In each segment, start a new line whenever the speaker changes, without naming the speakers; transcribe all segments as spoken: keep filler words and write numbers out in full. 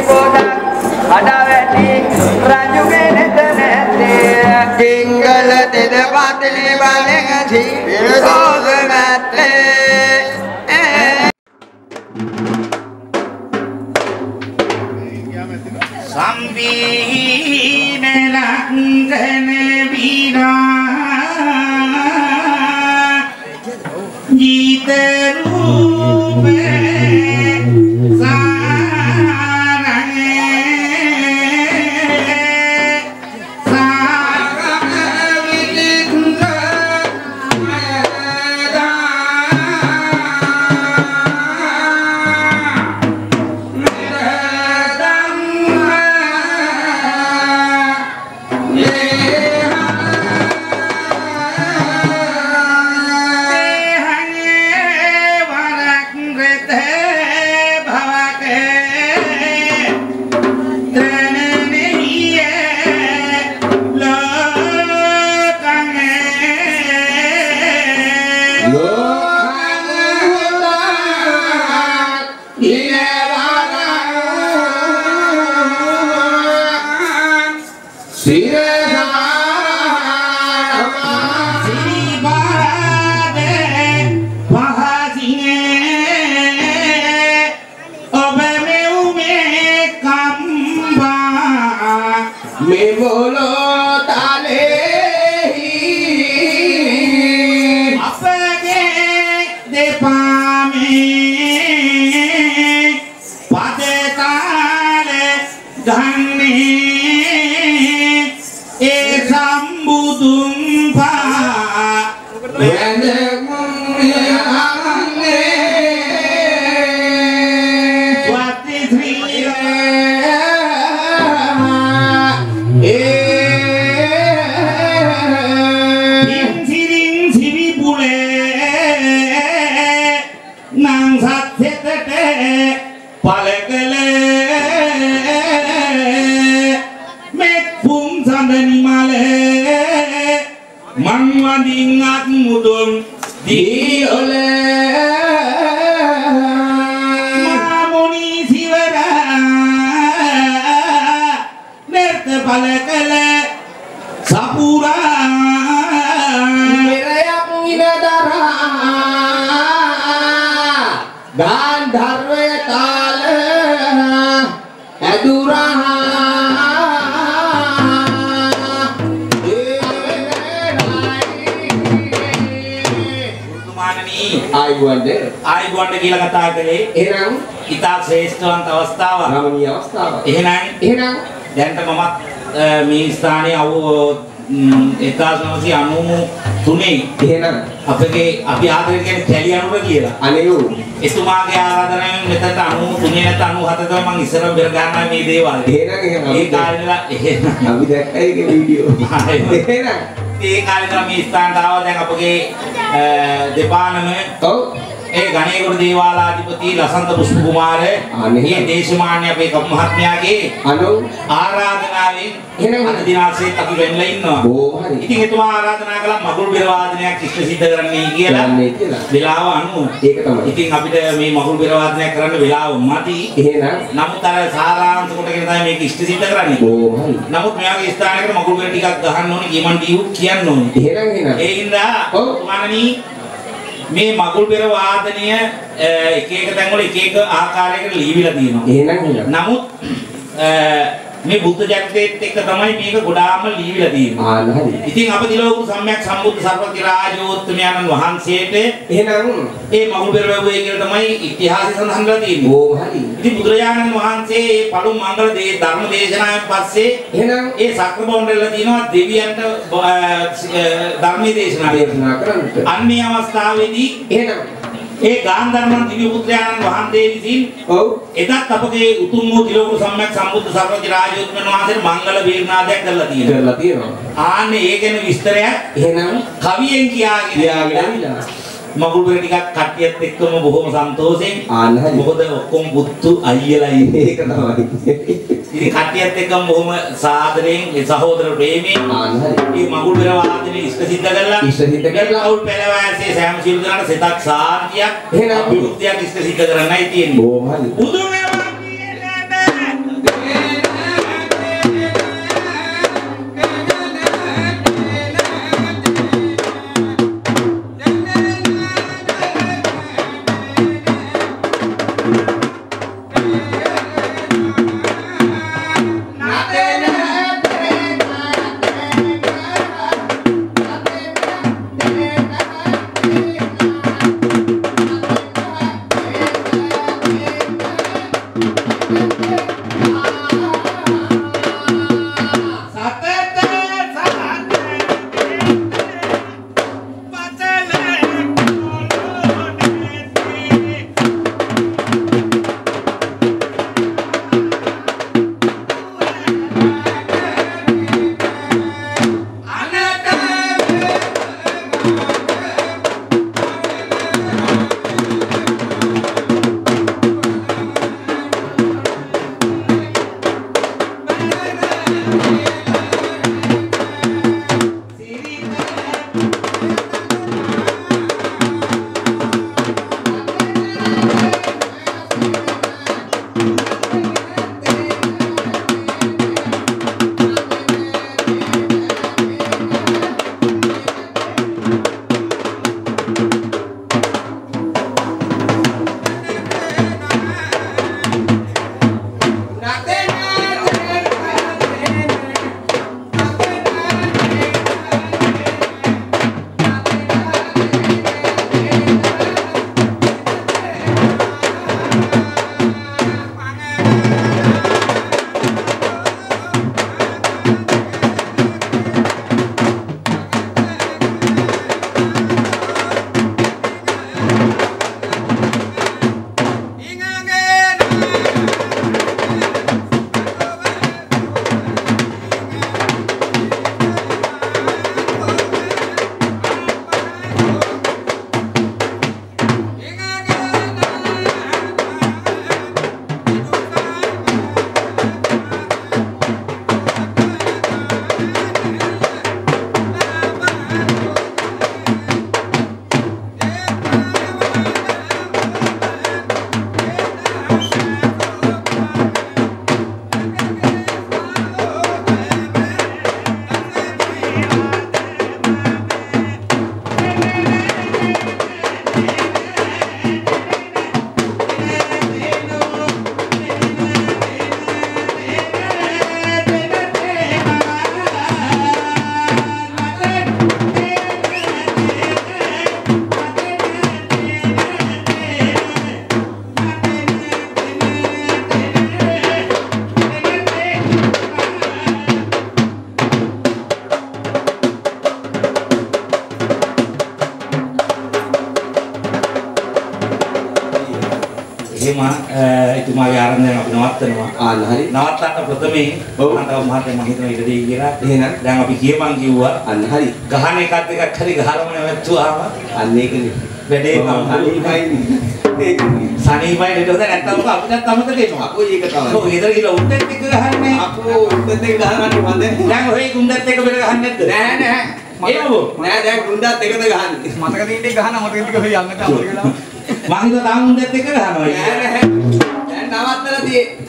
පොඩක් අඩවැටි රජුගේ නෙත නැත්තේ කිංගල තෙද පතලි බලෙන් සිරිසෝද නැත්තේ
සම්බීන ලංකන වීරා ගීත රූපේ සාරංගේ සාරංග විදින්ද කියලා කතා කළේ එහෙනම් ඉතා ශ්‍රේෂ්ඨවන්ත අවස්ථාවක් රමණීය අවස්ථාවක් එහෙනම් එහෙනම් දැන්ට මමත් මේ ස්ථානයේ අව එක්දාස් නවසිය අනූ තුනේ එහෙනම් අපගේ අපි ආදරය කියන්නේ කැලි අනුර කියලා අනේ ඔව් එතුමාගේ ආරාධනාවෙන් මෙතනට අනූ තුනේ නැත්නම් අනූ හත තමයි මම ඉස්සරහ බෙර ගන්නවා මේ දේවල් එහෙනම් එහෙනම් ඒ කාලේලා එහෙනම් අපි දැක්කයි ඒකේ වීඩියෝ එහෙනම් ඒ කාලේලා මේ ස්ථානට ආවා දැන් අපගේ දෙපානම ඔව් ඒ ගණේගොඩ දේවාලාධිපති ලසන්ත පුෂ්ප කුමාරය මේ දේශමාන්‍ය අපේ කපු මහත්මයාගේ අනු ආරාධනාවෙන් එහෙනම් අද දිනාසෙත් අපි වෙන්නලා ඉන්නවා. ඕ හරි. ඉතින් එතුමා ආරාධනා කළා මගුල් බෙර වාදනයක් ඉෂ්ට සිද්ධ කරන්නයි කියලා. යන්නේ කියලා. වෙලාව අනුව. ඒක තමයි. ඉතින් අපිට මේ මගුල් බෙර වාදනයක් කරන්න වෙලාව මදි. එහෙනම් නමුත් අර සාරාංශ කොටගෙන තමයි මේක ඉෂ්ට සිද්ධ කරන්නේ. ඕ හරි. නමුත් මෙයාගේ ස්ථානයකට මගුල් බෙර ටිකක් ගහන්න ඕනේ, ගිමන් ඩියුට් කියන්න ඕනේ. එහෙනම් එහෙනම්. ඒ හින්දා ඔව් මානනී මේ මගුල් බෙර වාදනය එක එක තැන්වල එක එක ආකාරයකට ලියවිලා තියෙනවා. එහෙනම් එහෙනම්. නමුත් මේ බුද්ධ ජගතේත් එක්ක තමයි මේක ගොඩාම ලියවිලා තියෙන්නේ. ආ හරි. ඉතින් අප දිලවගුරු සම්්‍යක් සම්බුද්ධ සර්වඥ රාජෝත්තමයන්න් වහන්සේට එහෙනම් ඒ මගුල් බෙර වැවුවේ කියලා තමයි ඉතිහාසය සඳහන් කරලා තියෙන්නේ. ඕ හරි. ඉතින් බුදුරජාණන් වහන්සේ මේ පළමු මංගල දේ ධර්ම දේශනාවෙන් පස්සේ එහෙනම් ඒ සක්‍රබොණ්ඩෙල්ලා තියෙනවා දෙවියන්ට ධර්ම දේශනා දේශනා කරන්නට. අන්නේ අවස්ථාවේදී එහෙනම් ඒ ගාන්ධර්මන් දිව්‍ය පුත්‍රයන්න් වහන්සේ විසින් ඔව් එදත් අපගේ උතුම් වූ තිලෝක සම්්‍යක් සම්බුද්ධ සර්වඥ රාජෝත්තමයන් වහන්සේ මංගල වීරනාදයක් කරලා තියෙනවා. කරලා තියෙනවා. ආන්නේ ඒ ගැන විස්තරයක් එහෙනම් කවියෙන් කියාගෙන කියාගෙන ඇවිල්ලා මගුල් බෙර ටිකක් කට්ටියත් එක්කම බොහොම සන්තෝෂෙන් ආන්න හරි. මොකද ඔක්කොම පුතු අයියලා ඉන්නේ ඒක තමයි. ඉතින් කට්ටියත් එක්කම බොහොම සාදරයෙන් ඒ සහෝදර ප්‍රේමයෙන් ආන්න හරි. මේ මගුල් බෙර වාදනේ ඉෂ්ට සිද්ධ කරලා ඉෂ්ට සිද්ධ කරලා අවුල් පෙරවැසේ සෑම සිල් දනට සිතක් සාන්තියක් එහෙනම් විමුක්තියක් ඉෂ්ට සිද්ධ කරන්නයි තියෙන්නේ. බොහොම හරි. බුදු වේවා එහෙම එතුමාගේ ආරම්භයෙන් අපි නවත්තනවා.
ආන්න හරි.
නවත්තන්න ප්‍රථමයෙන් අන්තව මහත්මයා මම හිතනවා ඊට දෙයි කියලා.
එහෙනම්
දැන් අපි කියපන් කිව්වා.
අන්න හරි.
ගහන එකත් එකක් හරි ගහලම නැවතුවාම
අන්න ඒකනේ.
වැඩේ
අනිපයිනේ. ඒකනේ.
සනීපයි නේද නැත්තම් අපිටත් අමතක වෙනවා.
අපෝ ඒක තමයි.
ඔව් ඊතර ගිහලා උන්දත් එක්ක ගහන්නේ.
අපෝ උන්දත් එක්ක ගහන්නේ මන්ද.
දැන් ඔය උන්දත් එක්ක බෙර ගහන්නේ නැද්ද?
නෑ නෑ.
ඒවෝ.
නෑ දැන් උන්දත් එකද ගහන්නේ.
මතක තියෙන්නේ ගහන මතක ටික හොය යන්න තමයි කියලා.
මං හිතුවා තාම උන්දත් එක්ක ගහනවා.
නෑ නෑ. දැන් නවත්තලා තියෙන්නේ.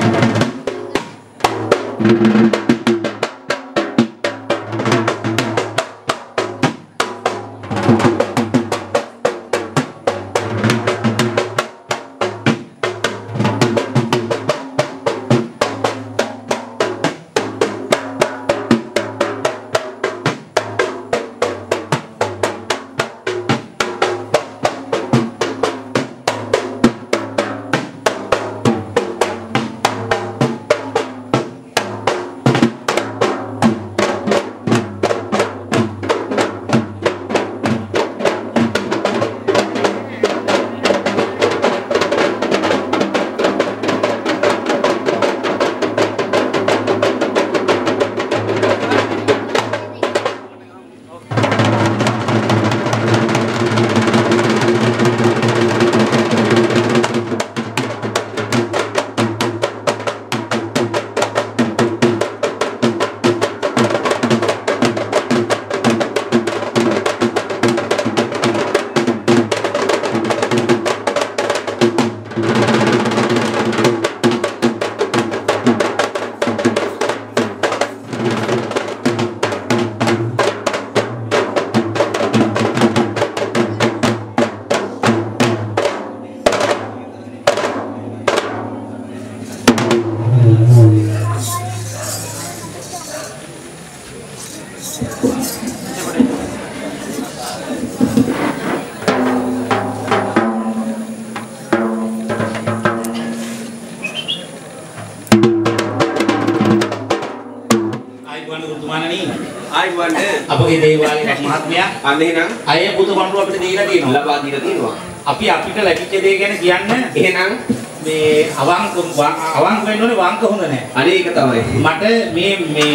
අපගේ දේවාලයේ මහත්මයා
අන්න එහෙනම්
අය බුදු වඳුර අපිට දීලා තියෙනවා.
ලබා දීලා තියෙනවා.
අපි අපිට ලැබිච්ච දේ ගැන කියන්න
එහෙනම්
මේ අවංක අවංක වෙන්න ඕනේ වංක හොඳ නැහැ.
අනේ ඒක තමයි.
මට මේ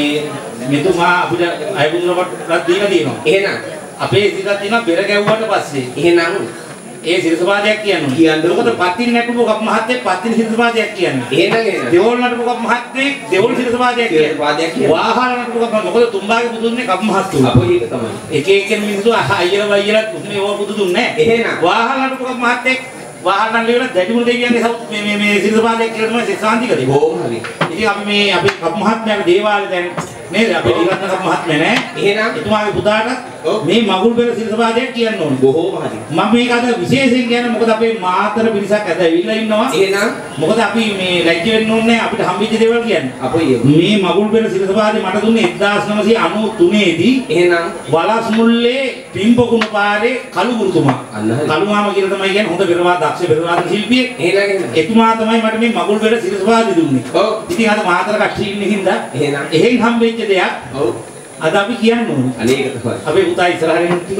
මේ මෙතුමා අපිට අය බුදුරකට දීලා තියෙනවා.
එහෙනම්
අපේ ඉතිරියක් තියෙනවා බෙර ගැව්වට පස්සේ.
එහෙනම්
ඒ සිරසපාදයක් කියන්නේ.
කියන්නේ
මොකද පත්තිනි නැටුම කප් මහත්තයෙක් පත්තිනි සිරසපාදයක් කියන්නේ.
එහෙනම් එහෙනම්
දෙවොල් නටුම කප් මහත්තයෙක් දෙවොල් සිරසපාදයක් කියන්නේ.
සිරසපාදයක් කියන්නේ.
වාහන නටුම කප් මොකද තුම්බාගේ බුදුන්නේ කප් මහත්තුලා.
අපෝ ඒක තමයි.
එක එක මිනිස්සු අයියලා වයියලා තුනේ ඕවා බුදු දුන්නේ නැහැ.
එහෙනම්
වාහන නටුම කප් මහත්තයෙක් වාහන නටුවල දැඩිමුණු දෙවියන්ගේ මේ මේ මේ සිරසපාදයක් කියලා තමයි ශාන්ති කරේ.
බොහොම හරි.
ඉතින් අපි මේ අපි කප් මහත්මයාගේ දේවාලේ දැන් නේද අපේ ඊළඟ කප් මහත්මයා නෑ.
එහෙනම්
එතුමාගේ පුතාට මේ මගුල් බෙර සිරසපාදයක් කියන්න ඕනේ.
බොහොම හරි.
මම මේක අද විශේෂයෙන් කියන්නේ මොකද අපේ මාතර පිරිසක් අද ඇවිල්ලා ඉන්නවා.
එහෙනම්
මොකද අපි මේ ලැජ්ජ වෙන්න ඕනේ අපිට හම්බෙච්ච දේවල් කියන්නේ.
අපෝ
මේ මගුල් බෙර සිරසපාදේ මට දුන්නේ එක්දාස් නවසිය අනූතුනේ දී.
එහෙනම්
වලස් මුල්ලේ පිම්බකුණු පාරේ කළු ගුරුතුමා. කළු මාම කියලා තමයි කියන්නේ හොඳ බෙරවාද දක්ෂ බෙරවාද ශිල්පියෙක්.
එහෙනම්
එතුමා තමයි මට මේ මගුල් බෙර සිරසපාදේ දුන්නේ.
ඔව්.
ඉතින් අද මාතර කට්ටිය ඉන්නේ හින්දා
එහෙනම්
එහෙන් හම්බෙච්ච දෙයක්.
ඔව්.
අද අපි කියන්න ඕනේ.
අනේ ඒක තමයි.
අපේ පුතා ඉස්සරහින් ටික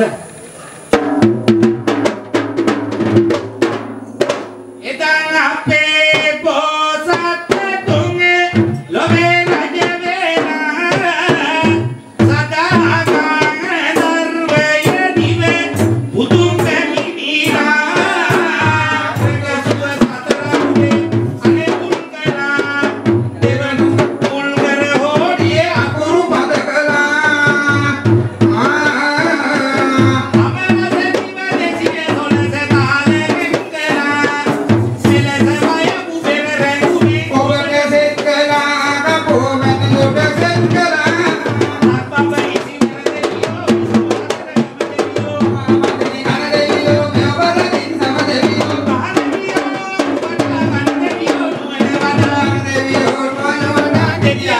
එතන අපේ බෝසත් තුන්ගේ ලොවේ රජ වේලා සදා ගාන දර්වය දිවේ බුදුන් පැමිණිලා ප්‍රකසුව සතරන්නේ අනේ උල්කලා දෙවන උල්කර හොඩියේ අකුරු පද කළා Yeah.